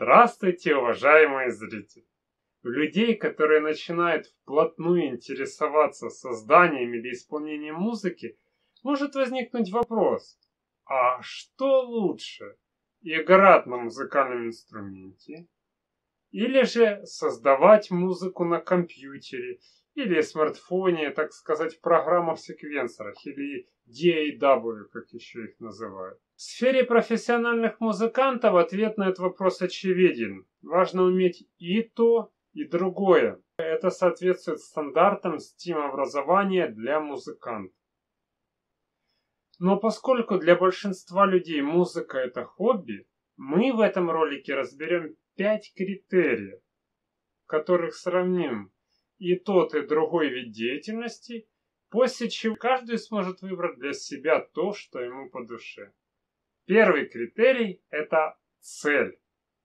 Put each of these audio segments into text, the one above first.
Здравствуйте, уважаемые зрители! У людей, которые начинают вплотную интересоваться созданием или исполнением музыки, может возникнуть вопрос: а что лучше, играть на музыкальном инструменте или же создавать музыку на компьютере или смартфоне, так сказать, в программах-секвенсорах или DAW, как еще их называют? В сфере профессиональных музыкантов ответ на этот вопрос очевиден. Важно уметь и то, и другое. Это соответствует стандартам STEAM-образования для музыкантов. Но поскольку для большинства людей музыка – это хобби, мы в этом ролике разберем 5 критериев, в которых сравним и тот, и другой вид деятельности, после чего каждый сможет выбрать для себя то, что ему по душе. Первый критерий – это цель.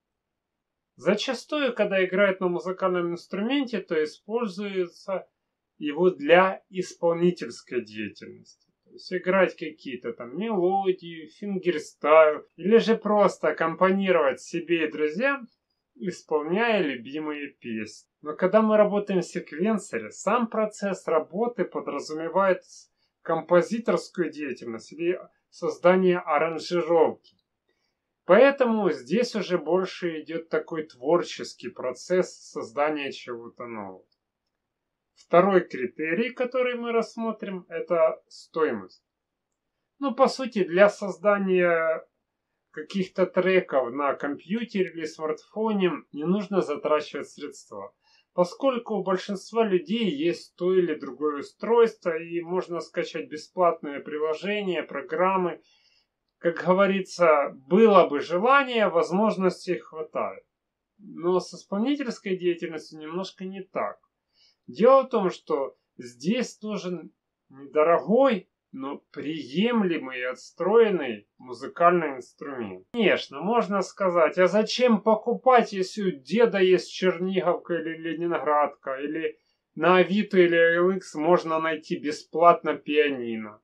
Зачастую, когда играют на музыкальном инструменте, то используется его для исполнительской деятельности. То есть играть какие-то там мелодии, фингерстайл, или же просто аккомпанировать себе и друзьям, исполняя любимые песни. Но когда мы работаем в секвенсоре, сам процесс работы подразумевает композиторскую деятельность или создание аранжировки. Поэтому здесь уже больше идет такой творческий процесс создания чего-то нового. Второй критерий, который мы рассмотрим, это стоимость. По сути, для создания каких-то треков на компьютере или смартфоне не нужно затрачивать средства, поскольку у большинства людей есть то или другое устройство, и можно скачать бесплатные приложения, программы. Как говорится, было бы желание, возможностей хватает. Но с исполнительской деятельностью немножко не так. Дело в том, что здесь нужен недорогой, но приемлемый и отстроенный музыкальный инструмент. Конечно, можно сказать, а зачем покупать, если у деда есть Черниговка или Ленинградка, или на Авито или OLX можно найти бесплатно пианино.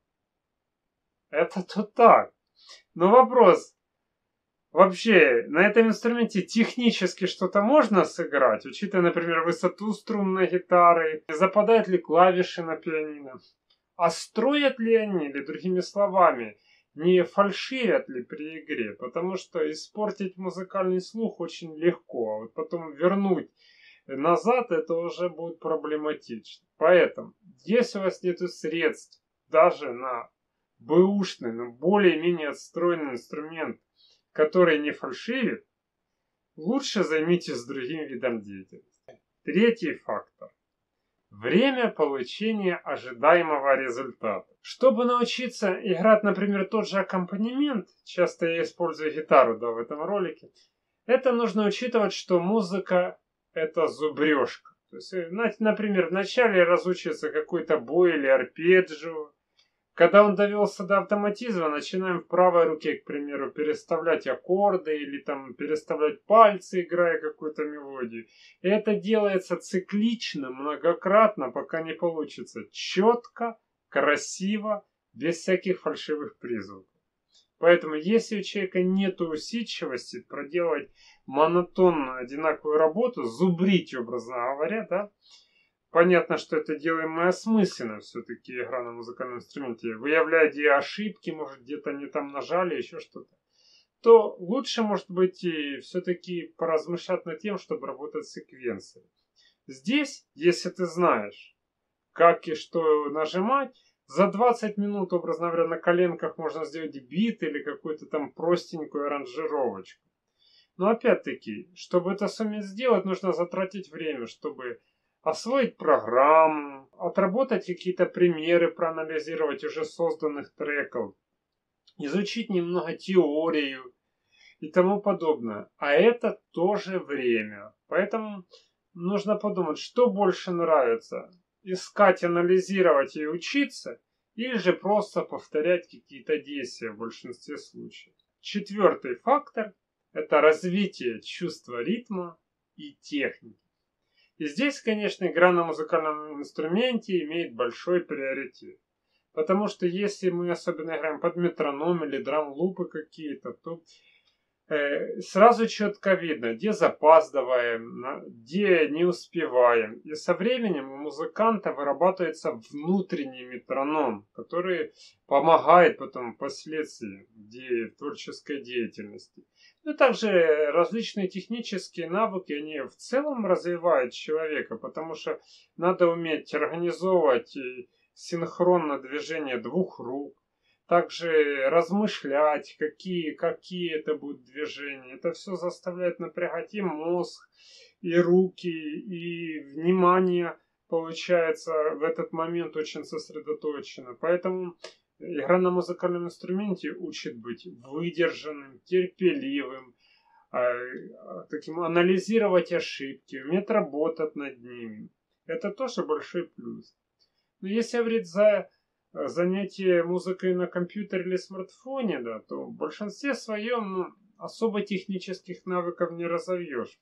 Это-то так. Но вопрос, вообще на этом инструменте технически что-то можно сыграть, учитывая, например, высоту струн на гитаре, западают ли клавиши на пианино, а строят ли они, или другими словами, не фальшивят ли при игре, потому что испортить музыкальный слух очень легко, а вот потом вернуть назад это уже будет проблематично. Поэтому, если у вас нет средств даже на бэушный, но более-менее отстроенный инструмент, который не фальшивит, лучше займитесь другим видом деятельности. Третий фактор. Время получения ожидаемого результата. Чтобы научиться играть, например, тот же аккомпанемент, часто я использую гитару, в этом ролике, это нужно учитывать, что музыка это зубрежка. То есть, например, вначале разучивается какой-то бой или арпеджио. Когда он довелся до автоматизма, начинаем в правой руке, к примеру, переставлять аккорды или там переставлять пальцы, играя какую-то мелодию. И это делается циклично, многократно, пока не получится четко, красиво, без всяких фальшивых призвуков. Поэтому, если у человека нет усидчивости проделать монотонную, одинаковую работу, зубрить, образно говоря, понятно, что это делаем мы осмысленно, все-таки игра на музыкальном инструменте, выявляя где ошибки, может где-то не там нажали, еще что-то, то лучше, может быть, и все-таки поразмышлять над тем, чтобы работать с секвенсором. Здесь, если ты знаешь, как и что нажимать, за 20 минут, образно говоря, на коленках можно сделать бит или какую-то там простенькую аранжировочку. Но опять-таки, чтобы это суметь сделать, нужно затратить время, чтобы освоить программу, отработать какие-то примеры, проанализировать уже созданных треков, изучить немного теорию и тому подобное. А это тоже время. Поэтому нужно подумать, что больше нравится. Искать, анализировать и учиться, или же просто повторять какие-то действия в большинстве случаев. Четвертый фактор – это развитие чувства ритма и техники. И здесь, конечно, игра на музыкальном инструменте имеет большой приоритет. Потому что если мы особенно играем под метроном или драм-лупы какие-то, то сразу четко видно, где запаздываем, где не успеваем. И со временем у музыканта вырабатывается внутренний метроном, который помогает потом впоследствии в творческой деятельности. Ну, также различные технические навыки, они в целом развивают человека, потому что надо уметь организовывать синхронно движение двух рук, также размышлять, какие это будут движения. Это все заставляет напрягать и мозг, и руки, и внимание, получается, в этот момент очень сосредоточено. Поэтому игра на музыкальном инструменте учит быть выдержанным, терпеливым, таким анализировать ошибки, уметь работать над ними. Это тоже большой плюс. Но если говорить за занятие музыкой на компьютере или смартфоне, да, то в большинстве своем особо технических навыков не разовьешь.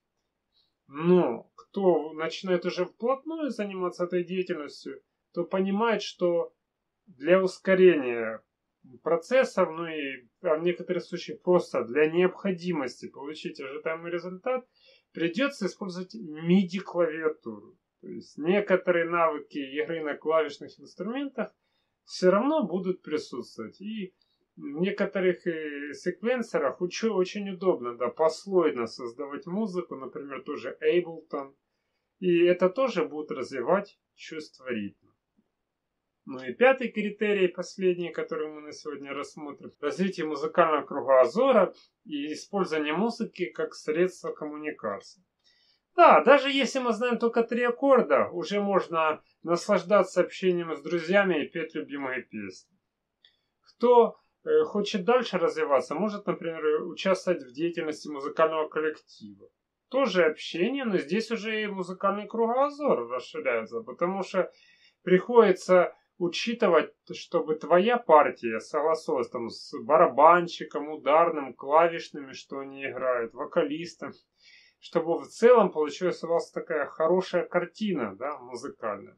Но кто начинает уже вплотную заниматься этой деятельностью, то понимает, что для ускорения процессов, ну и в некоторых случаях просто для необходимости получить ожидаемый результат, придется использовать MIDI-клавиатуру. То есть некоторые навыки игры на клавишных инструментах все равно будут присутствовать. И в некоторых секвенсорах очень удобно, да, послойно создавать музыку, например, тоже Ableton. И это тоже будет развивать чувство ритма. Ну и пятый критерий, последний, который мы на сегодня рассмотрим, развитие музыкального кругозора и использование музыки как средство коммуникации. Да, даже если мы знаем только 3 аккорда, уже можно наслаждаться общением с друзьями и петь любимые песни. Кто хочет дальше развиваться, может, например, участвовать в деятельности музыкального коллектива. Тоже общение, но здесь уже и музыкальный кругозор расширяется, потому что приходится учитывать, чтобы твоя партия согласовалась там с барабанщиком, ударным, клавишными, что они играют, вокалистом, чтобы в целом получилась у вас такая хорошая картина, да, музыкальная.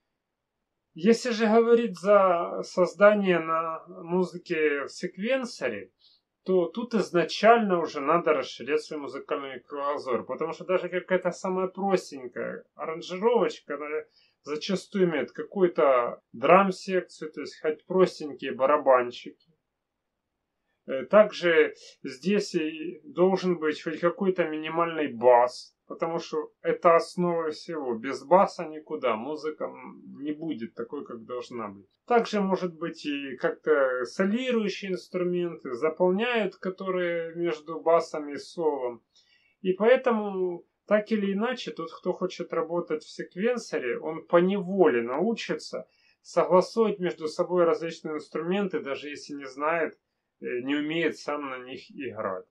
Если же говорить за создание на музыке в секвенсоре, то тут изначально уже надо расширять свой музыкальный кругозор, потому что даже какая-то самая простенькая аранжировочка, она зачастую имеет какую-то драм-секцию, то есть хоть простенькие барабанщики. Также здесь и должен быть хоть какой-то минимальный бас, потому что это основа всего. Без баса никуда, музыка не будет такой, как должна быть. Также может быть и как-то солирующие инструменты, заполняют, которые между басом и солом. И поэтому, так или иначе, тот, кто хочет работать в секвенсоре, он поневоле научится согласовывать между собой различные инструменты, даже если не знает, не умеет сам на них играть.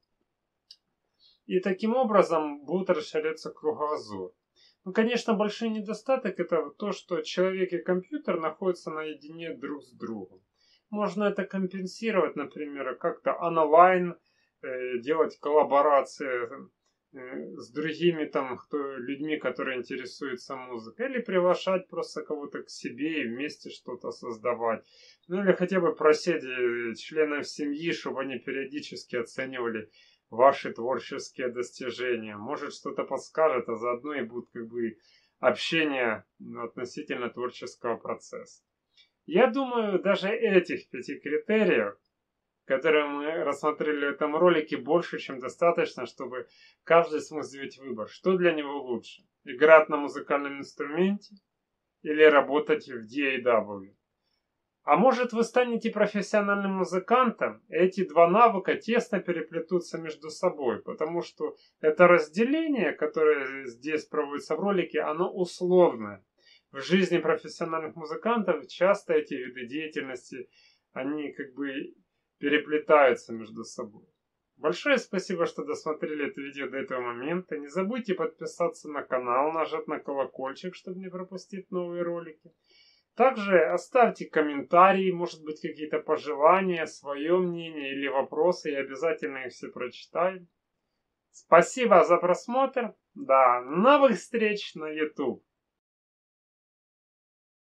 И таким образом будет расширяться кругозор. Ну, конечно, большой недостаток это то, что человек и компьютер находятся наедине друг с другом. Можно это компенсировать, например, как-то онлайн, делать коллаборации с другими там людьми, которые интересуются музыкой, или приглашать просто кого-то к себе и вместе что-то создавать. Ну или хотя бы просить членов семьи, чтобы они периодически оценивали ваши творческие достижения. Может, что-то подскажет, а заодно и будет как бы общение относительно творческого процесса. Я думаю, даже этих 5 критериев, которые мы рассмотрели в этом ролике, больше, чем достаточно, чтобы каждый смог сделать выбор, что для него лучше. Играть на музыкальном инструменте или работать в DAW. А может, вы станете профессиональным музыкантом, и эти два навыка тесно переплетутся между собой, потому что это разделение, которое здесь проводится в ролике, оно условное. В жизни профессиональных музыкантов часто эти виды деятельности, они как бы переплетаются между собой. Большое спасибо, что досмотрели это видео до этого момента. Не забудьте подписаться на канал, нажать на колокольчик, чтобы не пропустить новые ролики. Также оставьте комментарии, может быть какие-то пожелания, свое мнение или вопросы. Я обязательно их все прочитаю. Спасибо за просмотр. До новых встреч на YouTube.